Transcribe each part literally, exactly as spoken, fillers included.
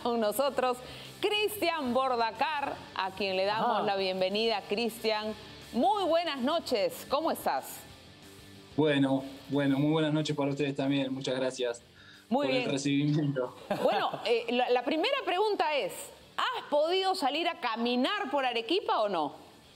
con nosotros Cristian Bordacar, a quien le damos Ajá. la bienvenida. Cristian, muy buenas noches, ¿cómo estás? Bueno, bueno, muy buenas noches para ustedes también, muchas gracias muy por bien. el recibimiento. Bueno, eh, la, la primera pregunta es, ¿has podido salir a caminar por Arequipa o no?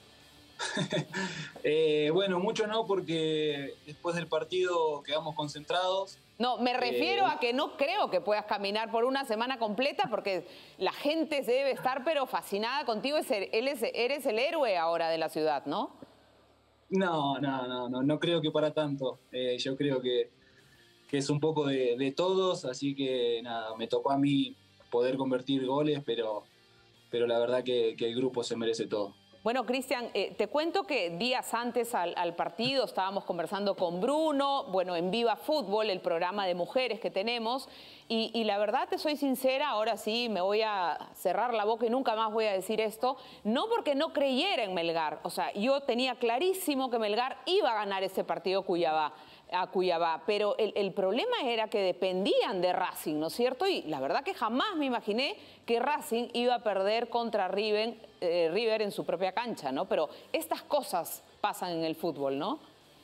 eh, bueno, mucho no, porque después del partido quedamos concentrados. No, me refiero eh, a que no creo que puedas caminar por una semana completa, porque la gente debe estar pero fascinada contigo. Eres, eres el héroe ahora de la ciudad, ¿no? No, no, no, no, no creo que para tanto. Eh, yo creo que, que es un poco de, de todos, así que nada, me tocó a mí poder convertir goles, pero, pero la verdad que, que el grupo se merece todo. Bueno, Cristian, eh, te cuento que días antes al, al partido estábamos conversando con Bruno, bueno, en Viva Fútbol, el programa de mujeres que tenemos, y, y la verdad te soy sincera, ahora sí me voy a cerrar la boca y nunca más voy a decir esto, no porque no creyera en Melgar, o sea, yo tenía clarísimo que Melgar iba a ganar ese partido Cuyabá, a Cuyabá, pero el, el problema era que dependían de Racing, ¿no es cierto? Y la verdad que jamás me imaginé que Racing iba a perder contra River, eh, River en su propia cancha, ¿no? Pero estas cosas pasan en el fútbol, ¿no?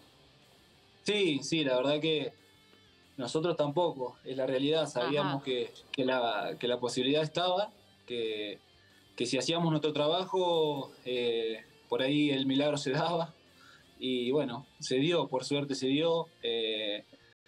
Sí, sí, la verdad que nosotros tampoco, es la realidad, sabíamos que, que, la, que la posibilidad estaba, que, que si hacíamos nuestro trabajo, eh, por ahí el milagro se daba. Y bueno, se dio, por suerte se dio, eh,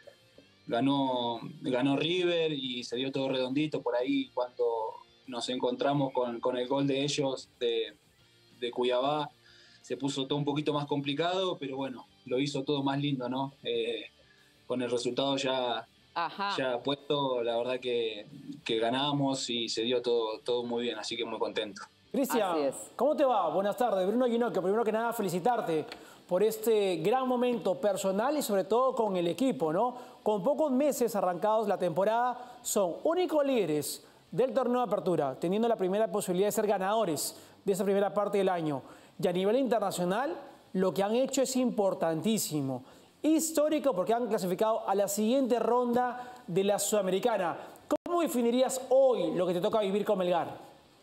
ganó, ganó River y se dio todo redondito por ahí cuando nos encontramos con, con el gol de ellos de, de Cuyabá, se puso todo un poquito más complicado, pero bueno, lo hizo todo más lindo, ¿no? Eh, con el resultado ya, ya puesto, la verdad que, que ganamos y se dio todo, todo muy bien, así que muy contento. Cristian, ¿cómo te va? Buenas tardes, Bruno Ginocchio. Primero que nada, felicitarte por este gran momento personal y sobre todo con el equipo, ¿no? Con pocos meses arrancados la temporada, son únicos líderes del torneo de apertura, teniendo la primera posibilidad de ser ganadores de esa primera parte del año. Y a nivel internacional, lo que han hecho es importantísimo, histórico, porque han clasificado a la siguiente ronda de la Sudamericana. ¿Cómo definirías hoy lo que te toca vivir con Melgar?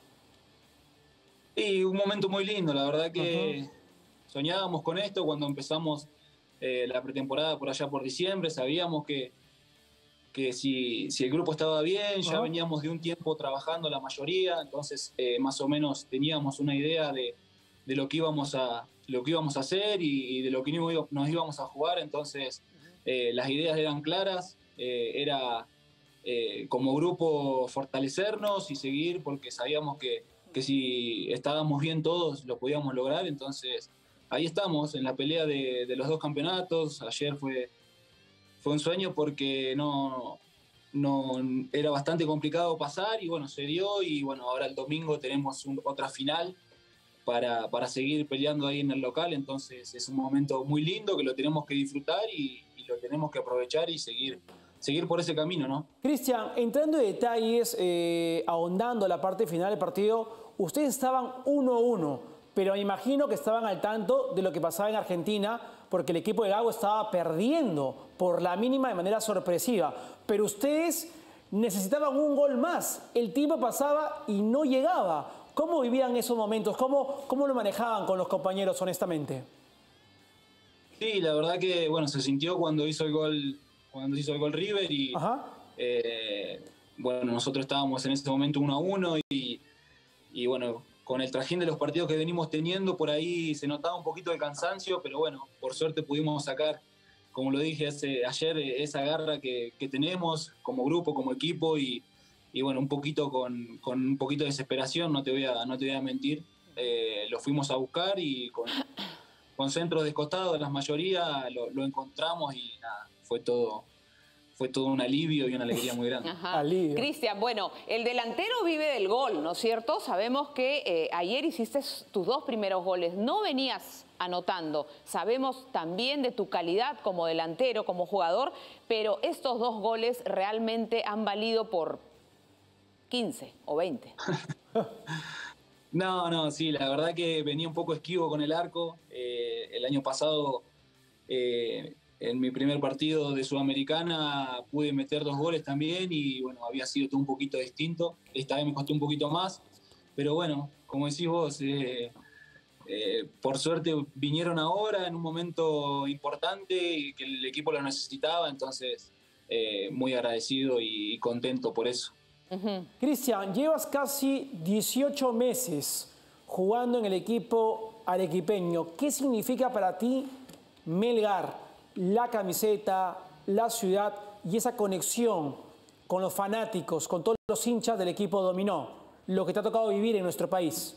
Y un momento muy lindo, la verdad que uh-huh. soñábamos con esto cuando empezamos eh, la pretemporada por allá por diciembre, sabíamos que, que si, si el grupo estaba bien, ya uh-huh. veníamos de un tiempo trabajando la mayoría, entonces eh, más o menos teníamos una idea de, de lo, que íbamos a, lo que íbamos a hacer y, y de lo que nos íbamos a jugar, entonces eh, las ideas eran claras, eh, era eh, como grupo fortalecernos y seguir porque sabíamos que que si estábamos bien todos lo podíamos lograr, entonces ahí estamos en la pelea de, de los dos campeonatos. Ayer fue, fue un sueño porque no, no era bastante complicado pasar y bueno, se dio y bueno, ahora el domingo tenemos un, otra final para, para seguir peleando ahí en el local, entonces es un momento muy lindo que lo tenemos que disfrutar y, y lo tenemos que aprovechar y seguir seguir por ese camino, ¿no? Cristian, entrando en detalles, eh, ahondando la parte final del partido, ustedes estaban uno a uno, pero me imagino que estaban al tanto de lo que pasaba en Argentina, porque el equipo de Gago estaba perdiendo por la mínima de manera sorpresiva, pero ustedes necesitaban un gol más, el tiempo pasaba y no llegaba. ¿Cómo vivían esos momentos? ¿Cómo, cómo lo manejaban con los compañeros, honestamente? Sí, la verdad que, bueno, se sintió cuando hizo el gol cuando hizo el gol River y eh, bueno, nosotros estábamos en ese momento uno a uno y, y bueno, con el trajín de los partidos que venimos teniendo, por ahí se notaba un poquito de cansancio, pero bueno, por suerte pudimos sacar, como lo dije hace, ayer, esa garra que, que tenemos como grupo, como equipo y, y bueno, un poquito con, con un poquito de desesperación, no te voy a, no te voy a mentir, eh, lo fuimos a buscar y con, con centros descostados, la mayoría lo, lo encontramos y nada, fue todo, fue todo un alivio y una alegría muy grande. Cristian, bueno, el delantero vive del gol, ¿no es cierto? Sabemos que eh, ayer hiciste tus dos primeros goles, no venías anotando. Sabemos también de tu calidad como delantero, como jugador, pero estos dos goles realmente han valido por quince o veinte. No, no, sí, la verdad que venía un poco esquivo con el arco. Eh, el año pasado... Eh, en mi primer partido de Sudamericana pude meter dos goles también y bueno, había sido todo un poquito distinto. Esta vez me costó un poquito más, pero bueno, como decís vos, eh, eh, por suerte vinieron ahora en un momento importante y que el equipo lo necesitaba, entonces eh, muy agradecido y, y contento por eso. Uh-huh. Cristian, llevas casi dieciocho meses jugando en el equipo arequipeño. ¿Qué significa para ti Melgar, la camiseta, la ciudad y esa conexión con los fanáticos, con todos los hinchas del equipo Dominó, lo que te ha tocado vivir en nuestro país?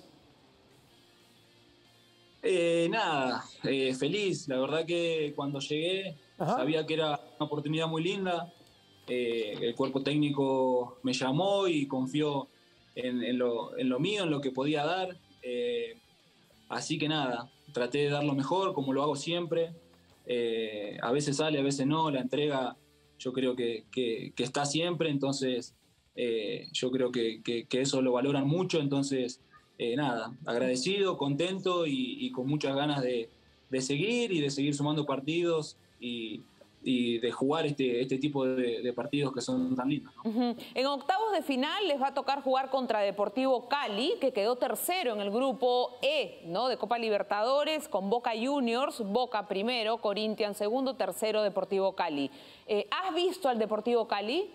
Eh, nada, eh, feliz. La verdad que cuando llegué Ajá. sabía que era una oportunidad muy linda. Eh, el cuerpo técnico me llamó y confió en, en, lo, en lo mío, en lo que podía dar. Eh, así que nada, traté de dar lo mejor, como lo hago siempre. Eh, a veces sale, a veces no. La entrega yo creo que, que, que está siempre, entonces eh, yo creo que, que, que eso lo valoran mucho. Entonces, eh, nada, agradecido, contento y, y con muchas ganas de, de seguir y de seguir sumando partidos y y de jugar este, este tipo de, de partidos que son tan lindos, ¿no? Uh-huh. En octavos de final les va a tocar jugar contra Deportivo Cali, que quedó tercero en el grupo E, ¿no?, de Copa Libertadores, con Boca Juniors, Boca primero, Corinthians segundo, tercero Deportivo Cali. Eh, ¿Has visto al Deportivo Cali?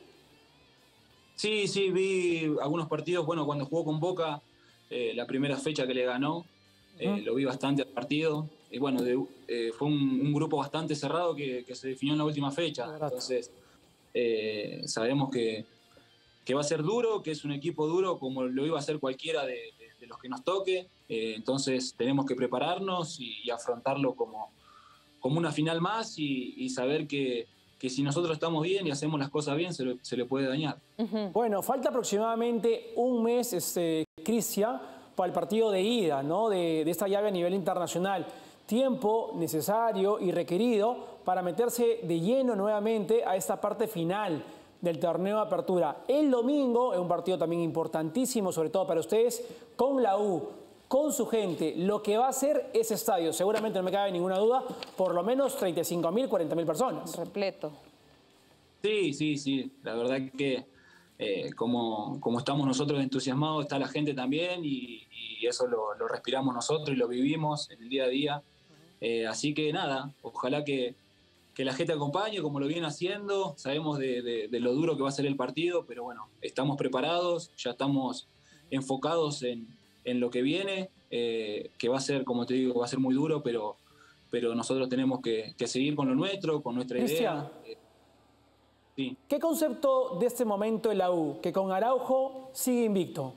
Sí, sí, vi algunos partidos. Bueno, cuando jugó con Boca, eh, la primera fecha que le ganó, eh, uh-huh. lo vi bastante al partido. Y bueno, de, eh, fue un, un grupo bastante cerrado que, que se definió en la última fecha. Entonces, eh, sabemos que, que va a ser duro, que es un equipo duro como lo iba a ser cualquiera de, de, de los que nos toque. Eh, entonces, tenemos que prepararnos y, y afrontarlo como, como una final más y, y saber que, que si nosotros estamos bien y hacemos las cosas bien, se, lo, se le puede dañar. Uh-huh. Bueno, falta aproximadamente un mes, este, Cristian, para el partido de ida, ¿no?, de, de esta llave a nivel internacional. Tiempo necesario y requerido para meterse de lleno nuevamente a esta parte final del torneo de apertura. El domingo es un partido también importantísimo, sobre todo para ustedes, con la U, con su gente. Lo que va a ser ese estadio, seguramente no me cabe ninguna duda, por lo menos treinta y cinco mil, cuarenta mil personas. Repleto. Sí, sí, sí. La verdad que eh, como, como estamos nosotros entusiasmados, está la gente también y, y eso lo, lo respiramos nosotros y lo vivimos en el día a día. Eh, así que nada, ojalá que, que la gente acompañe como lo viene haciendo. Sabemos de, de, de lo duro que va a ser el partido, pero bueno, estamos preparados, ya estamos enfocados en, en lo que viene, eh, que va a ser, como te digo, va a ser muy duro, pero, pero nosotros tenemos que, que seguir con lo nuestro, con nuestra idea. Eh, sí. ¿Qué concepto de este momento en la U, que con Araujo sigue invicto?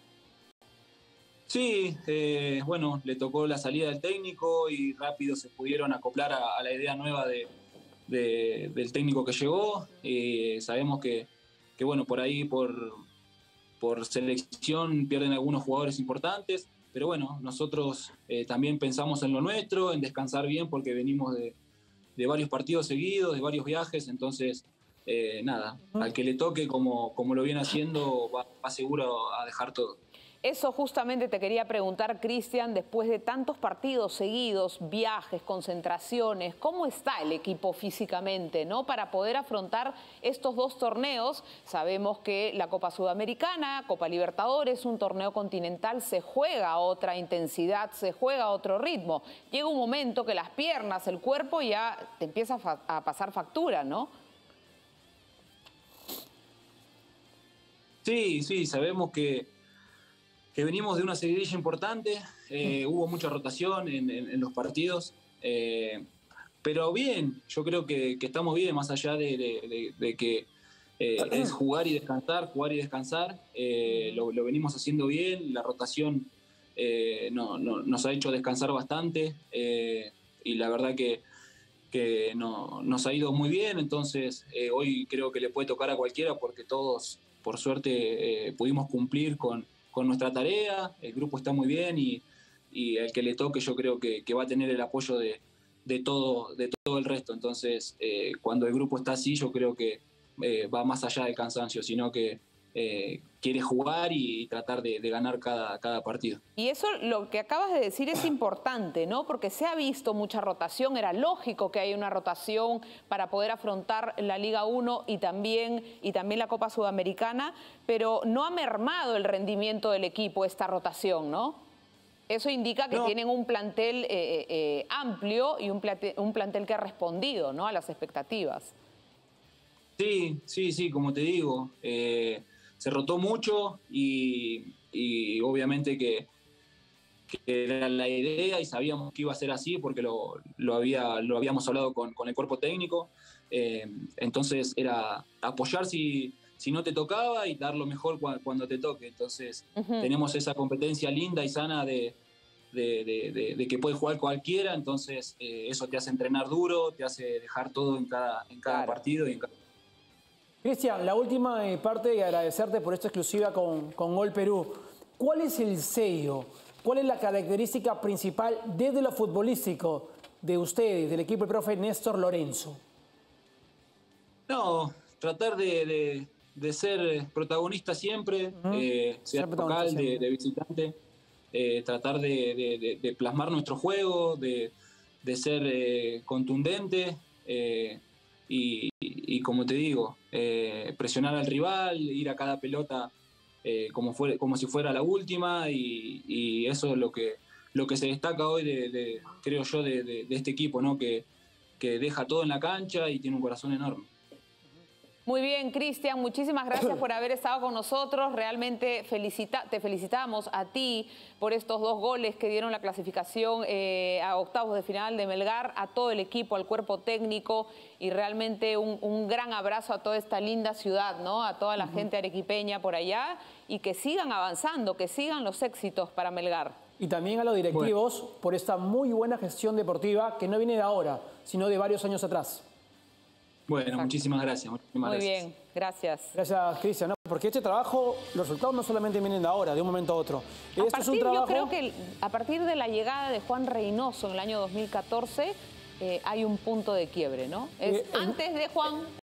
Sí, eh, bueno, le tocó la salida del técnico y rápido se pudieron acoplar a, a la idea nueva de, de, del técnico que llegó. Eh, sabemos que, que, bueno, por ahí, por, por selección pierden algunos jugadores importantes, pero bueno, nosotros eh, también pensamos en lo nuestro, en descansar bien porque venimos de, de varios partidos seguidos, de varios viajes, entonces, eh, nada, al que le toque como, como lo viene haciendo va, va seguro a dejar todo. Eso justamente te quería preguntar, Cristian, después de tantos partidos seguidos, viajes, concentraciones, ¿cómo está el equipo físicamente, ¿no?, para poder afrontar estos dos torneos? Sabemos que la Copa Sudamericana, Copa Libertadores, un torneo continental, se juega a otra intensidad, se juega a otro ritmo. Llega un momento que las piernas, el cuerpo ya te empieza a pasar factura, ¿no? Sí, sí, sabemos que que venimos de una seguidilla importante, eh, hubo mucha rotación en, en, en los partidos, eh, pero bien, yo creo que, que estamos bien, más allá de, de, de, de que eh, es jugar y descansar, jugar y descansar, eh, lo, lo venimos haciendo bien, la rotación eh, no, no, nos ha hecho descansar bastante eh, y la verdad que, que no, nos ha ido muy bien, entonces eh, hoy creo que le puede tocar a cualquiera porque todos, por suerte, eh, pudimos cumplir con con nuestra tarea, el grupo está muy bien y, y el que le toque yo creo que, que va a tener el apoyo de, de, todo, de todo el resto. Entonces, eh, cuando el grupo está así, yo creo que eh, va más allá del cansancio, sino que eh, quiere jugar y tratar de, de ganar cada, cada partido. Y eso, lo que acabas de decir, es importante, ¿no? Porque se ha visto mucha rotación, era lógico que haya una rotación para poder afrontar la Liga uno y también, y también la Copa Sudamericana, pero no ha mermado el rendimiento del equipo esta rotación, ¿no? Eso indica que no. tienen un plantel eh, eh, amplio y un plantel, un plantel que ha respondido, ¿no?, a las expectativas. Sí, sí, sí, como te digo, eh, se rotó mucho y, y obviamente que, que era la idea y sabíamos que iba a ser así porque lo, lo, había, lo habíamos hablado con, con el cuerpo técnico. Eh, entonces era apoyar si, si no te tocaba y dar lo mejor cuando, cuando te toque. Entonces uh-huh. tenemos esa competencia linda y sana de, de, de, de, de que puede jugar cualquiera, entonces eh, eso te hace entrenar duro, te hace dejar todo en cada, en cada claro. partido y en cada... Cristian, la última parte y agradecerte por esta exclusiva con, con Gol Perú. ¿Cuál es el sello, cuál es la característica principal desde lo futbolístico de ustedes, del equipo del profe Néstor Lorenzo? No, tratar de, de, de ser protagonista siempre, uh-huh. eh, sea local, de, de visitante, eh, tratar de, de, de, de plasmar nuestro juego, de, de ser eh, contundente, eh, Y, y como te digo, eh, presionar al rival, ir a cada pelota eh, como, fue, como si fuera la última y, y eso es lo que, lo que se destaca hoy, de, de, creo yo, de, de, de este equipo, ¿no? que, que deja todo en la cancha y tiene un corazón enorme. Muy bien, Cristian, muchísimas gracias por haber estado con nosotros. Realmente felicita, te felicitamos a ti por estos dos goles que dieron la clasificación eh, a octavos de final de Melgar, a todo el equipo, al cuerpo técnico y realmente un, un gran abrazo a toda esta linda ciudad, ¿no? A toda la uh-huh. gente arequipeña por allá y que sigan avanzando, que sigan los éxitos para Melgar. Y también a los directivos bueno. por esta muy buena gestión deportiva que no viene de ahora, sino de varios años atrás. Bueno, Exacto. muchísimas gracias. Muchísimas Muy gracias. bien, gracias. Gracias, Cristian. ¿no? Porque este trabajo, los resultados no solamente vienen de ahora, de un momento a otro. A Esto partir, es un trabajo... Yo creo que a partir de la llegada de Juan Reynoso en el año dos mil catorce, eh, hay un punto de quiebre, ¿no? Es eh, antes de Juan